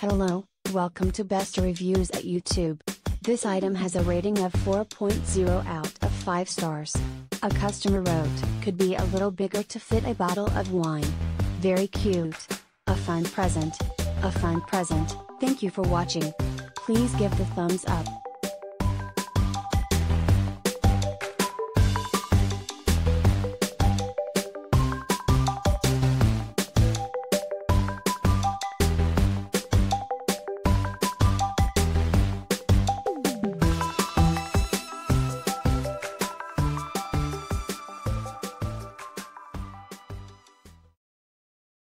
Hello, welcome to Best Reviews at YouTube. This item has a rating of 4.0 out of 5 stars. A customer wrote, could be a little bigger to fit a bottle of wine. Very cute. A fun present. A fun present. Thank you for watching. Please give the thumbs up.